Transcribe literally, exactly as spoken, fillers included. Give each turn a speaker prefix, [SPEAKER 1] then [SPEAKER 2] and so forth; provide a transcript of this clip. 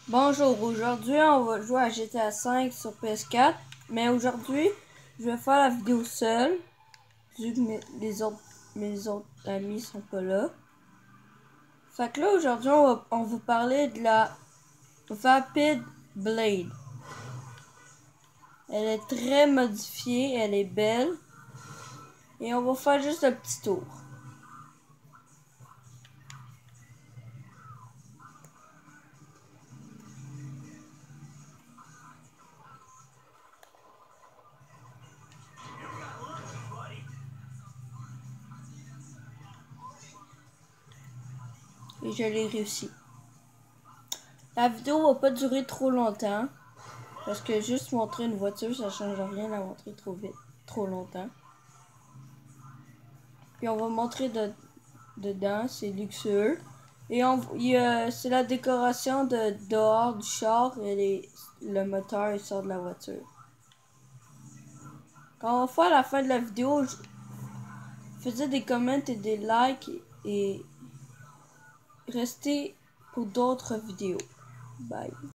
[SPEAKER 1] Bonjour, aujourd'hui on va jouer à G T A cinq sur P S quatre, mais aujourd'hui je vais faire la vidéo seule, vu que mes, les autres, mes autres amis sont pas là. Fait que là aujourd'hui on va, on va parler de la Vapid Blade. Elle est très modifiée, elle est belle, et on va faire juste un petit tour. Et je l'ai réussi. La vidéo va pas durer trop longtemps. Parce que juste montrer une voiture, ça change rien à montrer trop vite, trop longtemps. Puis on va montrer de, dedans, c'est luxueux. Et on, c'est la décoration de dehors du char et les, le moteur il sort de la voiture. Quand on va faire la fin de la vidéo, je faisais des comments et des likes et restez pour d'autres vidéos. Bye.